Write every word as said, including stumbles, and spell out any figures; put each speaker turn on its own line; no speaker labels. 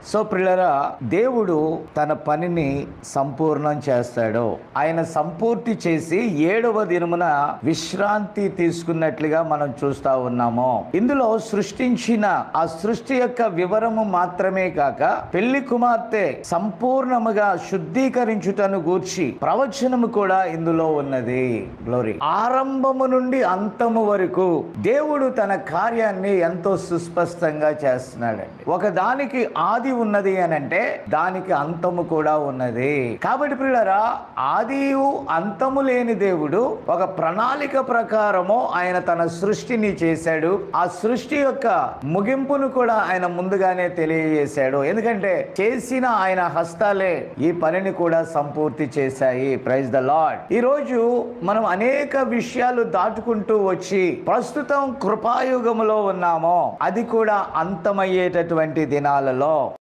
So ప్రియులారా, దేవుడు తన పనిని సంపూర్ణం చేస్తాడు. ఆయన సంపూర్తి చేసి ఏడవ దినమున విశ్రాంతి తీసుకున్నట్లుగా మనం చూస్తా ఉన్నాము. ఇందులో సృష్టించిన ఆ సృష్టి యొక్క వివరము మాత్రమే కాక పెళ్లి కుమార్తె సంపూర్ణముగా శుద్ధీకరించుటను గూర్చి ప్రవచనము కూడా ఇందులో ఉన్నది. గ్లోరీ. ఆరంభము నుండి అంతము వరకు దేవుడు తన కార్యాన్ని ఎంతో సుస్పష్టంగా చేస్తున్నాడండి. ఒక దానికి ఆది ఉన్నది అని అంటే దానికి అంతము కూడా ఉన్నది. కాబట్టి ప్రియులారా, ఆదియు అంతము లేని దేవుడు ఒక ప్రణాళిక ప్రకారము ఆయన తన సృష్టిని చేశాడు. ఆ సృష్టి యొక్క ముగింపును కూడా ఆయన ముందుగానే తెలియజేశాడు. ఎందుకంటే చేసిన ఆయన హస్తాలే ఈ పనిని కూడా సంపూర్తి చేశాయి. Praise the Lord. ఈ రోజు మనం అనేక విషయాలు దాటుకుంటూ వచ్చి ప్రస్తుతం కృపాయుగములో ఉన్నాము. అది కూడా అంతమయ్యేటటువంటి దినాలలో